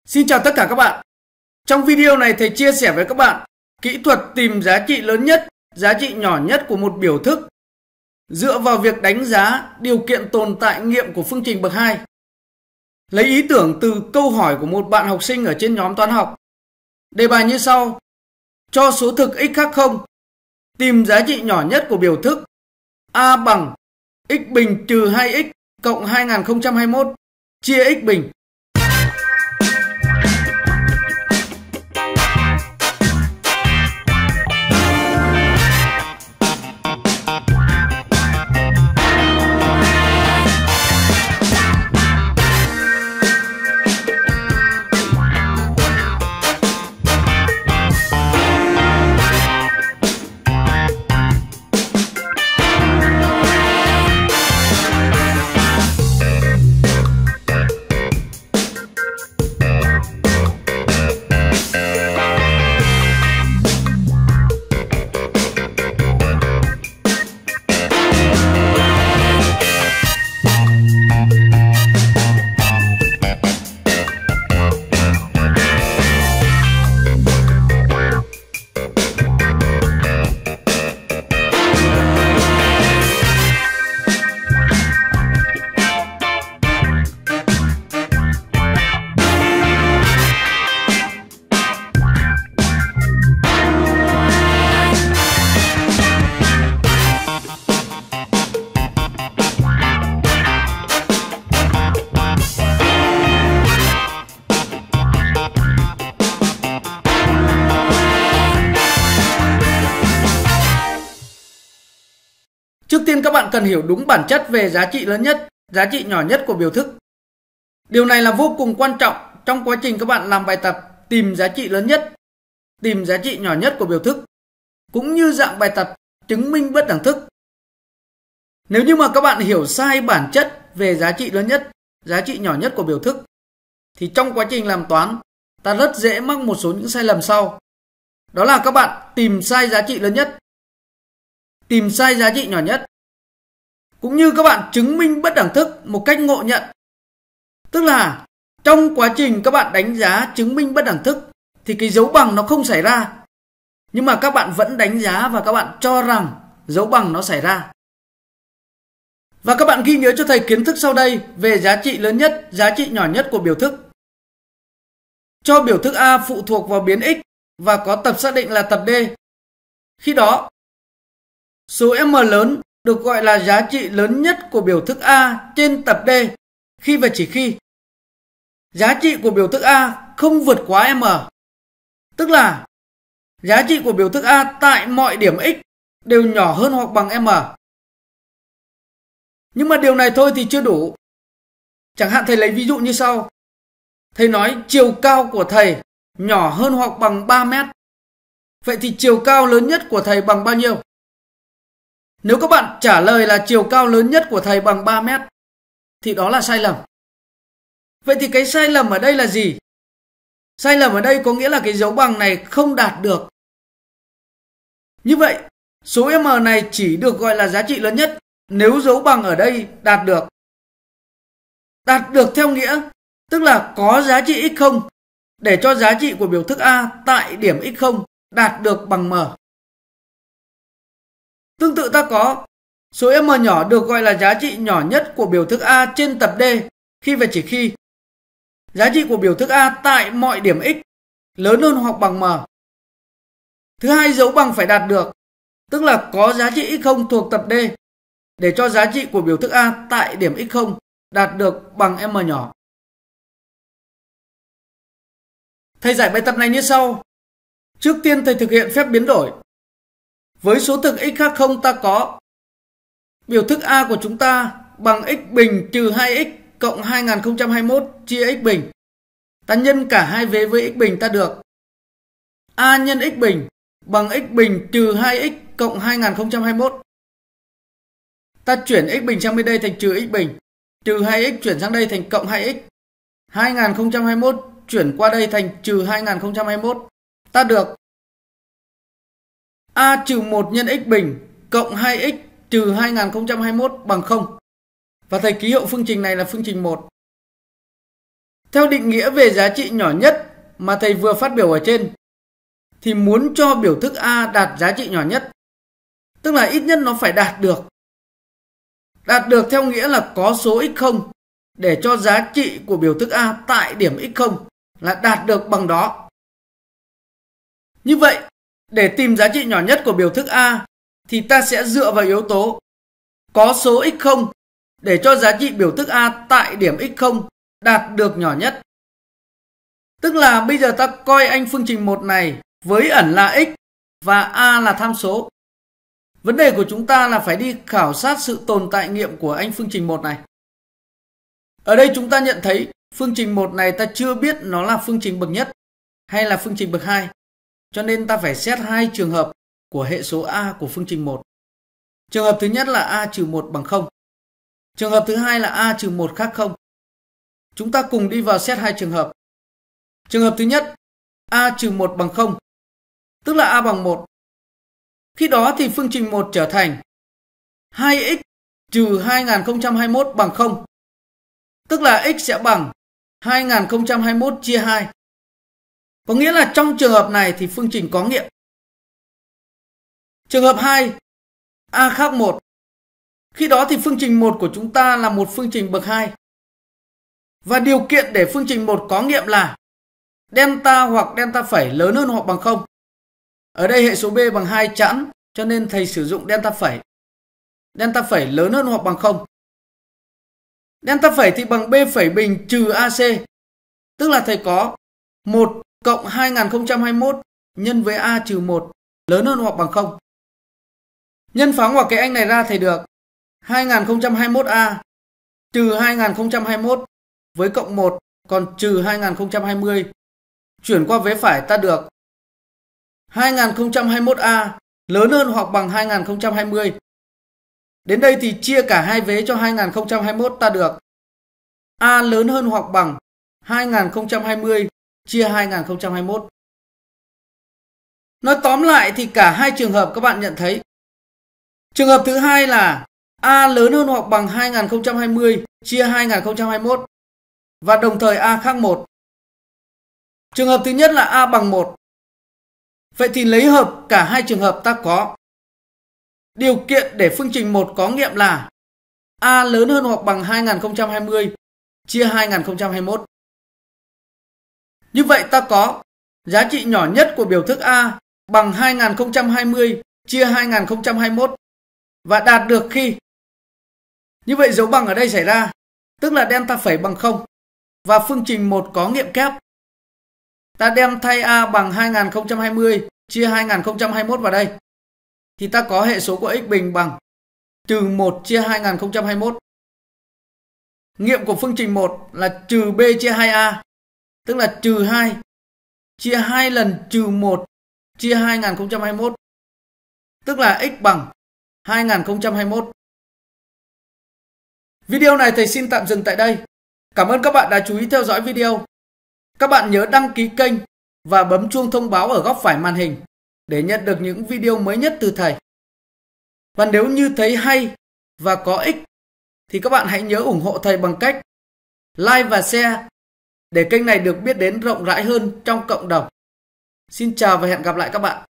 Xin chào tất cả các bạn. Trong video này thầy chia sẻ với các bạn kỹ thuật tìm giá trị lớn nhất, giá trị nhỏ nhất của một biểu thức dựa vào việc đánh giá điều kiện tồn tại nghiệm của phương trình bậc 2. Lấy ý tưởng từ câu hỏi của một bạn học sinh ở trên nhóm toán học. Đề bài như sau: cho số thực x khác 0, tìm giá trị nhỏ nhất của biểu thức a bằng x bình trừ 2x cộng 2021 chia x bình. Trước tiên các bạn cần hiểu đúng bản chất về giá trị lớn nhất, giá trị nhỏ nhất của biểu thức. Điều này là vô cùng quan trọng trong quá trình các bạn làm bài tập tìm giá trị lớn nhất, tìm giá trị nhỏ nhất của biểu thức, cũng như dạng bài tập chứng minh bất đẳng thức. Nếu như mà các bạn hiểu sai bản chất về giá trị lớn nhất, giá trị nhỏ nhất của biểu thức, thì trong quá trình làm toán, ta rất dễ mắc một số những sai lầm sau. Đó là các bạn tìm sai giá trị lớn nhất, tìm sai giá trị nhỏ nhất, cũng như các bạn chứng minh bất đẳng thức một cách ngộ nhận. Tức là trong quá trình các bạn đánh giá chứng minh bất đẳng thức thì cái dấu bằng nó không xảy ra, nhưng mà các bạn vẫn đánh giá và các bạn cho rằng dấu bằng nó xảy ra. Và các bạn ghi nhớ cho thầy kiến thức sau đây về giá trị lớn nhất, giá trị nhỏ nhất của biểu thức. Cho biểu thức A phụ thuộc vào biến x và có tập xác định là tập D. Khi đó, số m lớn được gọi là giá trị lớn nhất của biểu thức A trên tập D khi và chỉ khi giá trị của biểu thức A không vượt quá m. Tức là giá trị của biểu thức A tại mọi điểm x đều nhỏ hơn hoặc bằng m. Nhưng mà điều này thôi thì chưa đủ. Chẳng hạn thầy lấy ví dụ như sau. Thầy nói chiều cao của thầy nhỏ hơn hoặc bằng 3 mét. Vậy thì chiều cao lớn nhất của thầy bằng bao nhiêu? Nếu các bạn trả lời là chiều cao lớn nhất của thầy bằng 3 mét thì đó là sai lầm. Vậy thì cái sai lầm ở đây là gì? Sai lầm ở đây có nghĩa là cái dấu bằng này không đạt được. Như vậy, số m này chỉ được gọi là giá trị lớn nhất nếu dấu bằng ở đây đạt được. Đạt được theo nghĩa tức là có giá trị x0 để cho giá trị của biểu thức A tại điểm x0 đạt được bằng m. Tương tự ta có số m nhỏ được gọi là giá trị nhỏ nhất của biểu thức A trên tập D khi và chỉ khi giá trị của biểu thức A tại mọi điểm x lớn hơn hoặc bằng m. Thứ hai, dấu bằng phải đạt được, tức là có giá trị x0 thuộc tập D để cho giá trị của biểu thức A tại điểm x0 đạt được bằng m nhỏ. Thầy giải bài tập này như sau. Trước tiên thầy thực hiện phép biến đổi. Với số thực x khác 0 ta có biểu thức A của chúng ta bằng x bình trừ 2x cộng 2021 chia x bình. Ta nhân cả hai vế với x bình ta được A nhân x bình bằng x bình trừ 2x cộng 2021. Ta chuyển x bình sang bên đây thành trừ x bình, trừ 2x chuyển sang đây thành cộng 2x. 2021 chuyển qua đây thành trừ 2021. Ta được A trừ 1 nhân x bình cộng 2x trừ 2021 bằng 0. Và thầy ký hiệu phương trình này là phương trình 1. Theo định nghĩa về giá trị nhỏ nhất mà thầy vừa phát biểu ở trên, thì muốn cho biểu thức A đạt giá trị nhỏ nhất, tức là ít nhất nó phải đạt được. Đạt được theo nghĩa là có số x0 để cho giá trị của biểu thức A tại điểm x0 là đạt được bằng đó. Như vậy, để tìm giá trị nhỏ nhất của biểu thức A thì ta sẽ dựa vào yếu tố có số x0 để cho giá trị biểu thức A tại điểm x0 đạt được nhỏ nhất. Tức là bây giờ ta coi anh phương trình 1 này với ẩn là x và A là tham số. Vấn đề của chúng ta là phải đi khảo sát sự tồn tại nghiệm của anh phương trình 1 này. Ở đây chúng ta nhận thấy phương trình 1 này ta chưa biết nó là phương trình bậc nhất hay là phương trình bậc 2. Cho nên ta phải xét hai trường hợp của hệ số A của phương trình 1. Trường hợp thứ nhất là A trừ 1 bằng 0. Trường hợp thứ hai là A trừ 1 khác 0. Chúng ta cùng đi vào xét hai trường hợp. Trường hợp thứ nhất, A trừ 1 bằng 0, tức là A bằng 1. Khi đó thì phương trình 1 trở thành 2x trừ 2021 bằng 0, tức là x sẽ bằng 2021 chia 2. Có nghĩa là trong trường hợp này thì phương trình có nghiệm. Trường hợp 2, A khác 1. Khi đó thì phương trình 1 của chúng ta là một phương trình bậc 2. Và điều kiện để phương trình 1 có nghiệm là delta hoặc delta phẩy lớn hơn hoặc bằng 0. Ở đây hệ số B bằng 2 chẵn, cho nên thầy sử dụng delta phẩy. Delta phẩy lớn hơn hoặc bằng 0. Delta phẩy thì bằng B phẩy bình trừ AC. Tức là thầy có 1 cộng 2021 nhân với A trừ 1 lớn hơn hoặc bằng 0. Nhân phá ngoặc cái anh này ra thầy được 2021A trừ 2021 với cộng 1 còn trừ 2020. Chuyển qua vế phải ta được 2021A lớn hơn hoặc bằng 2020. Đến đây thì chia cả hai vế cho 2021 ta được A lớn hơn hoặc bằng 2020 chia 2021. Nói tóm lại thì cả hai trường hợp các bạn nhận thấy. Trường hợp thứ hai là A lớn hơn hoặc bằng 2020 chia 2021 và đồng thời A khác 1. Trường hợp thứ nhất là A bằng 1. Vậy thì lấy hợp cả hai trường hợp ta có. Điều kiện để phương trình 1 có nghiệm là A lớn hơn hoặc bằng 2020 chia 2021. Như vậy ta có giá trị nhỏ nhất của biểu thức A bằng 2020 chia 2021 và đạt được khi. Như vậy dấu bằng ở đây xảy ra, tức là delta phẩy bằng 0 và phương trình 1 có nghiệm kép. Ta đem thay A bằng 2020 chia 2021 vào đây. Thì ta có hệ số của x bình bằng trừ 1 chia 2021. Nghiệm của phương trình 1 là trừ B chia 2A, tức là trừ 2 chia 2 lần trừ 1 chia 2021, tức là x bằng 2021. Video này thầy xin tạm dừng tại đây. Cảm ơn các bạn đã chú ý theo dõi video. Các bạn nhớ đăng ký kênh và bấm chuông thông báo ở góc phải màn hình để nhận được những video mới nhất từ thầy. Và nếu như thấy hay và có ích thì các bạn hãy nhớ ủng hộ thầy bằng cách like và share để kênh này được biết đến rộng rãi hơn trong cộng đồng. Xin chào và hẹn gặp lại các bạn.